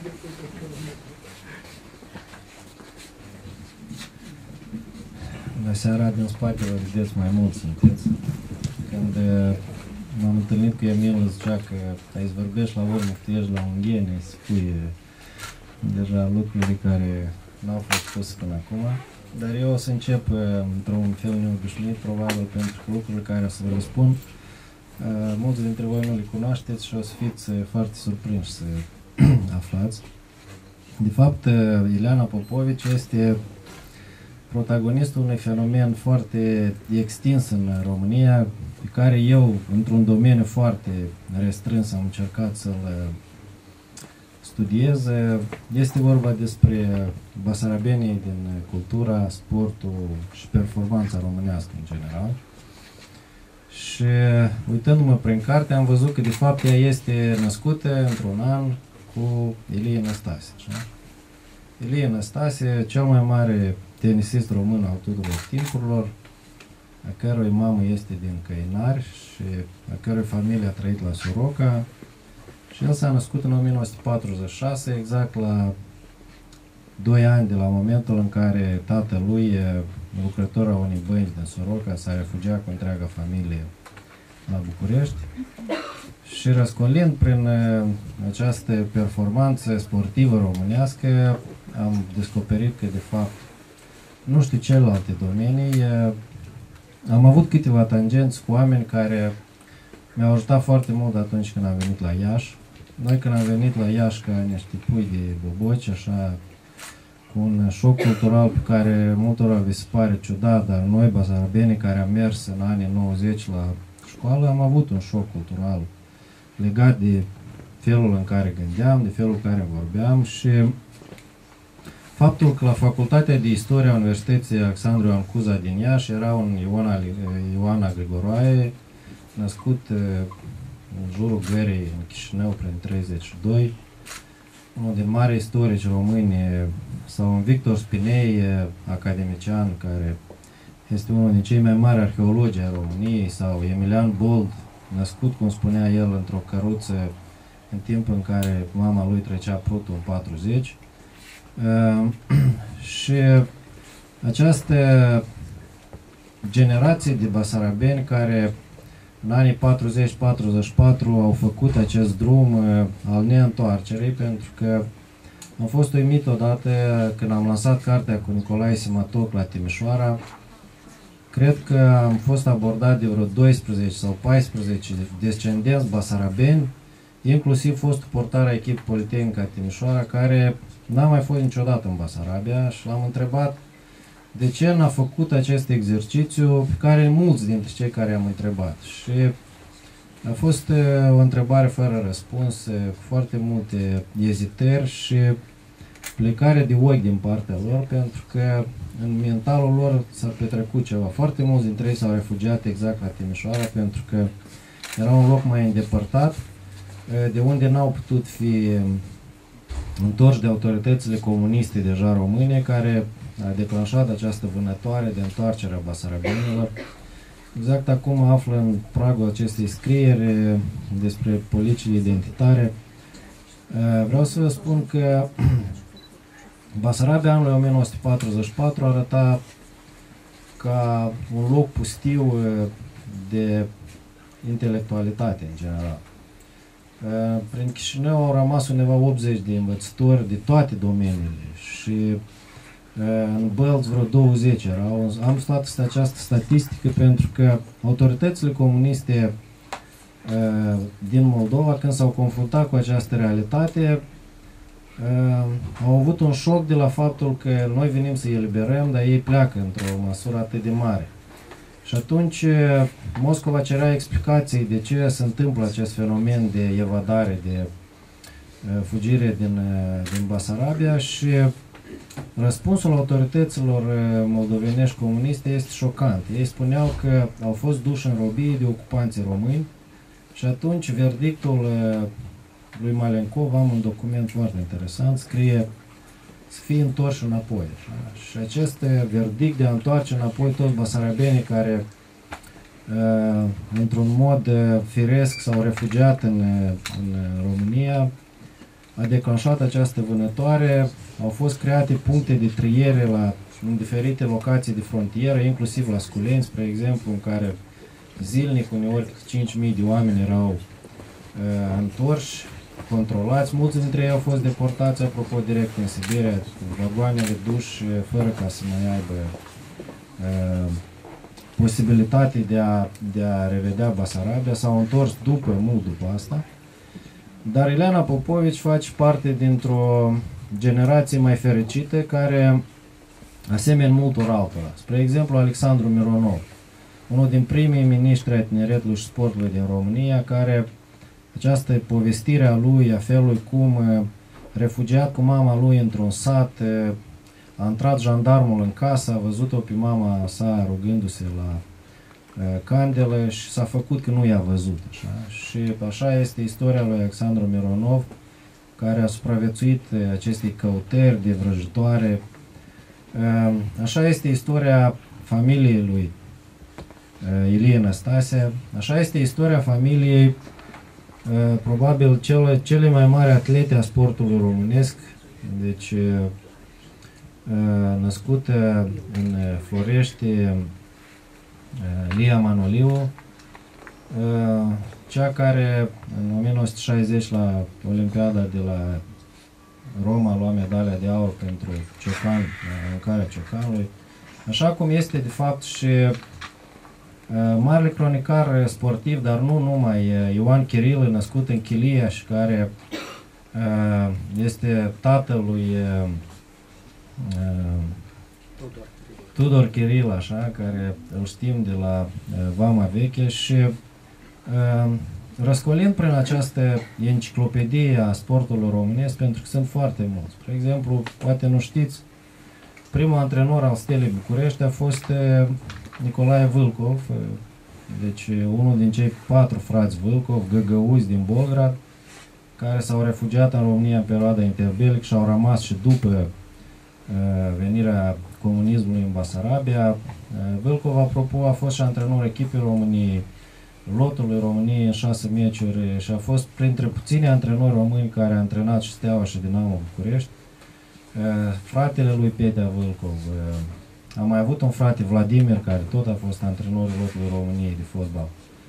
La seara din spate, vă vedeți, mai mult sunteți. Când m-am întâlnit cu Emil, îmi zicea că aici vorbești la urmă, că ești la unghene, spui deja lucruri care n-au fost spuse până acum. Dar eu o să încep într-un fel neobișnuit, probabil, pentru că lucrurile care o să vă le spun, mulți dintre voi nu le cunoașteți și o să fiți foarte surprinși să aflați. De fapt, Ileana Popovici este protagonistul unui fenomen foarte extins în România, pe care eu, într-un domeniu foarte restrâns, am încercat să-l studiez. Este vorba despre basarabenii din cultura, sportul și performanța românească în general. Și uitându-mă prin carte, am văzut că de fapt ea este născută într-un an cu Ilie Năstase. Ilie Năstase, cel mai mare tenisist român al tuturor timpurilor, a cărui mamă este din Căinari și a cărui familie a trăit la Soroca. Și el s-a născut în 1946, exact la 2 ani de la momentul în care tatălui, lucrător a unei bănci din Soroca, s-a refugiat cu întreaga familie la București. Și răscolind prin această performanță sportivă românească, am descoperit că, de fapt, nu știu celelalte domenii, am avut câteva tangenți cu oameni care mi-au ajutat foarte mult atunci când am venit la Iași. Noi când am venit la Iași ca niște pui de boboci, așa, cu un șoc cultural pe care multora vi se pare ciudat, dar noi, basarabenii care am mers în anii 90 la școală, am avut un șoc cultural legat de felul în care gândeam, de felul în care vorbeam și faptul că la Facultatea de Istorie a Universității Alexandru Ioan Cuza din Iași era un Ioana Grigoroae, născut în jurul gării în Chișinău prin 32, unul din mari istorici români, sau un Victor Spinei, academician, care este unul din cei mai mari arheologi ai României, sau Emilian Bold, născut, cum spunea el, într-o căruță în timpul în care mama lui trecea prutul în 40. Și această generație de basarabeni care în anii 40-44 au făcut acest drum al neîntoarcerii, pentru că am fost uimit odată când am lansat cartea cu Nicolae Simatoc la Timișoara. Cred că am fost abordat de vreo 12 sau 14 descendenți basarabeni, inclusiv fostul portar a echipei Politehnica Timișoara, care n-a mai fost niciodată în Basarabia, și l-am întrebat de ce n-a făcut acest exercițiu pe care mulți dintre cei care am întrebat. Și a fost o întrebare fără răspuns, foarte multe ezitări și plecare de ochi din partea lor, pentru că în mentalul lor s-a petrecut ceva. Foarte mulți dintre ei s-au refugiat exact la Timișoara, pentru că era un loc mai îndepărtat, de unde n-au putut fi întorși de autoritățile comuniste deja române, care a declanșat această vânătoare de întoarcere a basarabenilor. Exact acum află în pragul acestei scrieri despre politicile identitare. Vreau să vă spun că Basarabia anului 1944 arăta ca un loc pustiu de intelectualitate în general. Prin Chișinău au rămas undeva 80 de învățători de toate domeniile și în Bălți vreo 20 erau. Am studiat această statistică pentru că autoritățile comuniste din Moldova, când s-au confruntat cu această realitate, au avut un șoc de la faptul că noi venim să îi eliberăm, dar ei pleacă într-o măsură atât de mare. Și atunci Moscova cerea explicații de ce se întâmplă acest fenomen de evadare, de fugire din Basarabia, și răspunsul autorităților moldovenești comuniste este șocant. Ei spuneau că au fost duși în robie de ocupanții români și atunci verdictul lui Malenkov, am un document foarte interesant, scrie să fie întorși înapoi. Și acest verdict de a întoarce înapoi toți basarabenii care într-un mod firesc s-au refugiat în România, a declanșat această vânătoare. Au fost create puncte de triere în diferite locații de frontieră, inclusiv la Sculeni, spre exemplu, în care zilnic, uneori 5.000 de oameni erau întorși, controlați. Mulți dintre ei au fost deportați, apropo, direct în Siberia, cu vagoanele duși, fără ca să mai aibă posibilitate de a revedea Basarabia. S-au întors mult după asta. Dar Ileana Popovici face parte dintr-o generație mai fericită care asemenea multor altora. Spre exemplu, Alexandru Mironov, unul din primii miniștri ai tineretului și sportului din România, care această povestire a lui, a felului cum refugiat cu mama lui într-un sat, a intrat jandarmul în casă, a văzut-o pe mama sa rugându-se la candelă și s-a făcut că nu i-a văzut. Așa? Și așa este istoria lui Alexandru Mironov, care a supraviețuit acestei căutări de vrăjitoare. Așa este istoria familiei lui Ilie Năstase, așa este istoria familiei probabil cele mai mari atlete a sportului românesc, deci născută în Florești, Lia Manoliu, cea care în 1960 la Olimpiada de la Roma lua medalia de aur pentru ciocan, aruncarea ciocanului, așa cum este de fapt și marele cronicar sportiv, dar nu numai, Ioan Chirilă, născut în Chilia și care este tatăl lui Tudor Chirilă, așa, care îl știm de la Vama Veche și răscolind prin această enciclopedie a sportului românesc, pentru că sunt foarte mulți. Spre exemplu, poate nu știți, primul antrenor al Stelei București a fost Nicolae Vâlcov, deci unul din cei 4 frați Vâlcov, găgăuzi din Bolgrad, care s-au refugiat în România în perioada interbelic și au rămas și după venirea comunismului în Basarabia. Vâlcov, apropo, a fost și antrenor echipei României, lotului României în 6 meciuri și a fost printre puțini antrenori români care a antrenat și Steaua și Dinamo București. Fratele lui Petea Vâlcov, am mai avut un frate, Vladimir, care tot a fost antrenorul lotului României de fotbal.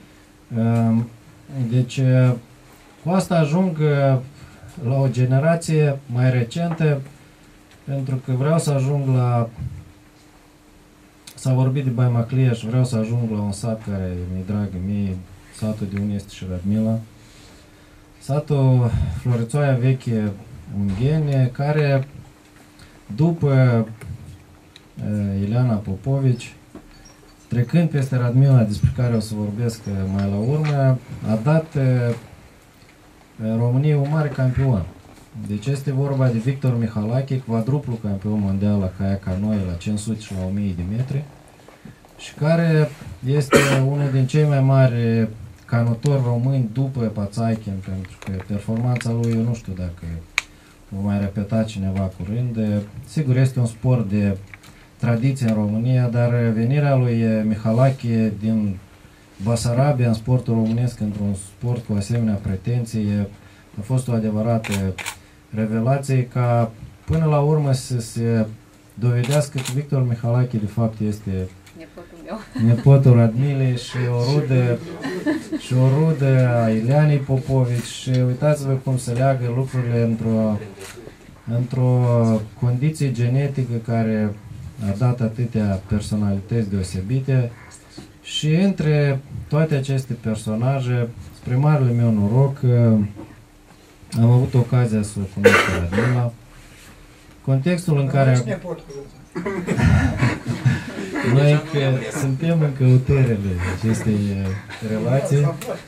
Deci, cu asta ajung la o generație mai recentă, pentru că vreau să ajung la... S-a vorbit de Baimaclia și vreau să ajung la un sat care mi-e dragă mie, satul de unde este și Radmila. Satul Florițoaia Veche Ungheni, care după Ileana Popovici, trecând peste Radmila, despre care o să vorbesc mai la urmă, a dat României un mare campion. Deci este vorba de Victor Mihalache, quadruplu campion mondial la kayak canoe la 500 și la 1000 de metri și care este unul din cei mai mari canotori români după Pațaichen, pentru că performanța lui, eu nu știu dacă o mai repeta cineva curând. Sigur, este un sport de tradiție în România, dar venirea lui Mihalache din Basarabia în sportul românesc, într-un sport cu asemenea pretenție, a fost o adevărată revelație, ca până la urmă să se dovedească că Victor Mihalache de fapt este nepotul Radmilei și o rudă a Ileanei Popovici. Și uitați-vă cum se leagă lucrurile într-o condiție genetică care a dat atâtea personalități deosebite. Și între toate aceste personaje, spre marele meu noroc, am avut ocazia să o cunosc pe Radmila. Contextul în care... Noi suntem în căutările acestei relații.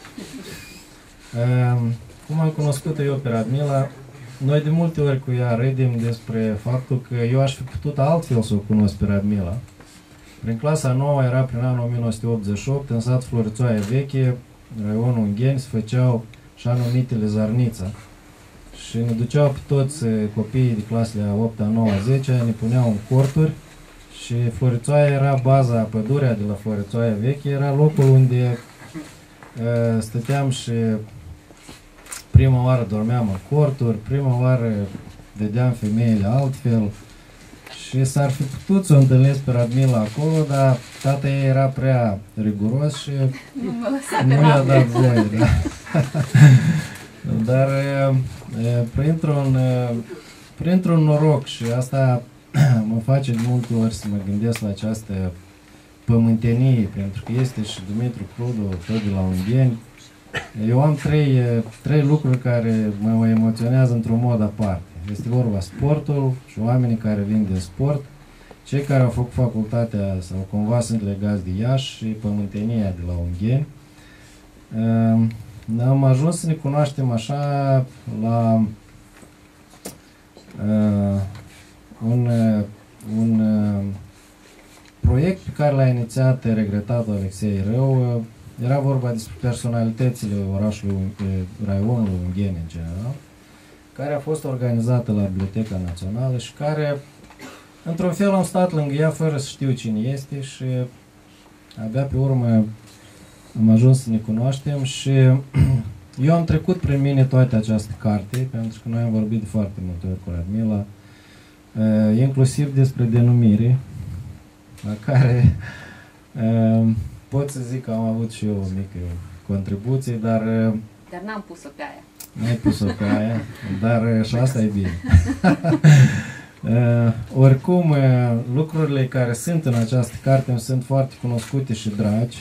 Cum am cunoscut eu pe Radmila, noi de multe ori cu ea râdem despre faptul că eu aș fi putut altfel să o cunosc pe Radmila. Prin clasa 9 era prin anul 1988, în sat Florițoaia Veche, raionul Ungheni, se făceau așa numitele Zarnița. Și ne duceau pe toți copiii de clasele a 8-a, 9-a, 10-a, ne puneau în corturi și Florițoaia era baza, pădurea de la Florițoaia Veche, era locul unde stăteam și prima oară dormeam în corturi, prima oară vedeam femeile altfel și s-ar fi putut să o întâlnesc pe Radmila acolo, dar tata ei era prea riguros și nu i-a dat voie. Da? Dar printr-un noroc, și asta mă face de multe ori să mă gândesc la această pământenie, pentru că este și Dumitru Crudu, tot de la Ungheni. Eu am trei lucruri care mă emoționează într-un mod aparte. Este vorba sportul și oamenii care vin din sport, cei care au făcut facultatea sau cumva sunt legați de Iași și pământenia de la Ungheni. Am ajuns să ne cunoaștem așa la un proiect pe care l-a inițiat regretatul Alexei Rău. Era vorba despre personalitățile orașului, raionului Ungheni în general, care a fost organizată la Biblioteca Națională și care, într-un fel, am stat lângă ea fără să știu cine este și abia pe urmă am ajuns să ne cunoaștem și eu am trecut prin mine toate această carte, pentru că noi am vorbit de foarte multe ori cu Radmila, inclusiv despre denumire, la care pot să zic că am avut și eu o mică contribuție, dar... Dar n-am pus-o pe aia. N-ai pus-o pe aia, dar și asta e bine. Oricum, lucrurile care sunt în această carte îmi sunt foarte cunoscute și dragi.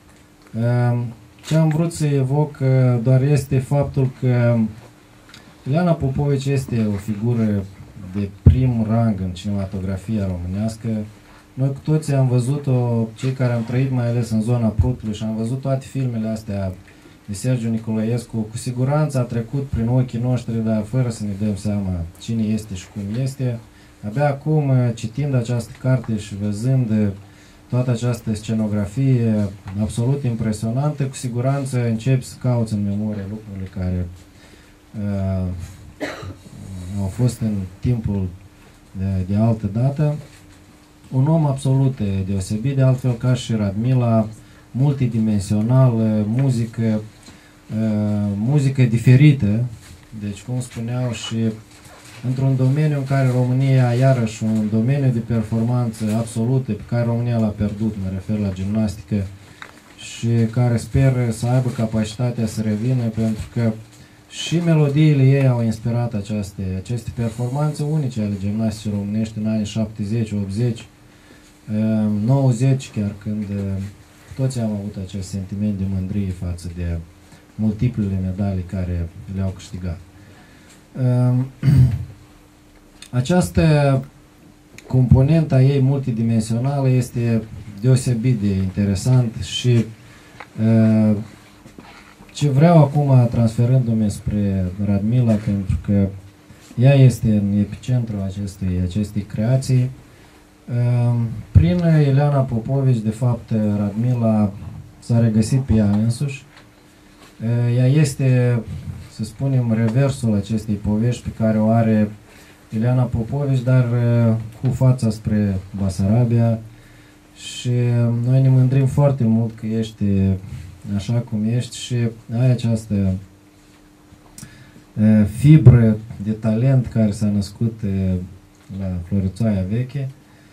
Ce am vrut să evoc doar este faptul că Ileana Popovici este o figură de prim rang în cinematografia românească. Noi cu toții am văzut-o, cei care am trăit mai ales în zona Prutului, și am văzut toate filmele astea de Sergiu Nicolaescu. Cu siguranță a trecut prin ochii noștri, dar fără să ne dăm seama cine este și cum este. Abia acum, citind această carte și văzând toată această scenografie absolut impresionantă, cu siguranță începi să cauți în memorie lucrurile care au fost în timpul de altă dată. Un om absolut deosebit, de altfel ca și Radmila, multidimensional, muzică diferită, deci cum spuneau, și într-un domeniu în care România, iarăși un domeniu de performanță absolută pe care România l-a pierdut, mă refer la gimnastică, și care sper să aibă capacitatea să revină, pentru că și melodiile ei au inspirat aceste performanțe unice ale gimnasticii românești în anii 70, 80, 90, chiar când toți am avut acest sentiment de mândrie față de multiplele medalii care le-au câștigat. Această componentă a ei multidimensională este deosebit de interesant și ce vreau acum, transferându-mi spre Radmila, pentru că ea este în epicentrul acestei creații, prin Ileana Popovici, de fapt, Radmila s-a regăsit pe ea însuși. Ea este, să spunem, reversul acestei povești pe care o are Ileana Popovici, dar cu fața spre Basarabia, și noi ne mândrim foarte mult că ești așa cum ești și ai această fibră de talent care s-a născut la Florițoaia Veche.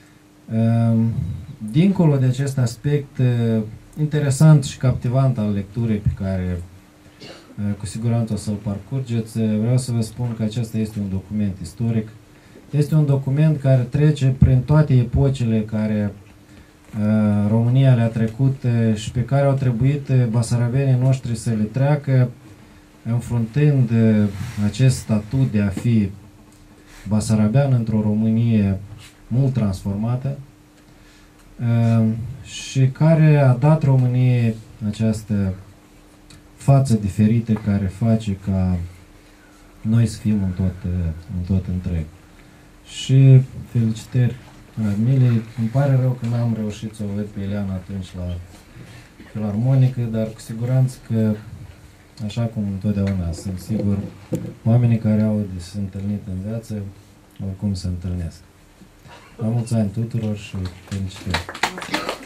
Dincolo de acest aspect interesant și captivant al lecturii pe care cu siguranță o să-l parcurgeți, vreau să vă spun că acesta este un document istoric. Este un document care trece prin toate epocile care România le-a trecut și pe care au trebuit basarabenii noștri să le treacă, înfruntând acest statut de a fi basarabean într-o Românie mult transformată, și care a dat României această față diferită care face ca noi să fim în tot întreg. Și felicitări Radmilei. Îmi pare rău că n-am reușit să o văd pe Ileana atunci la Filarmonică, dar cu siguranță că, așa cum întotdeauna, sunt sigur, oamenii care au de se întâlnit în viață, oricum se întâlnesc. La mulți ani tuturor și felicitări!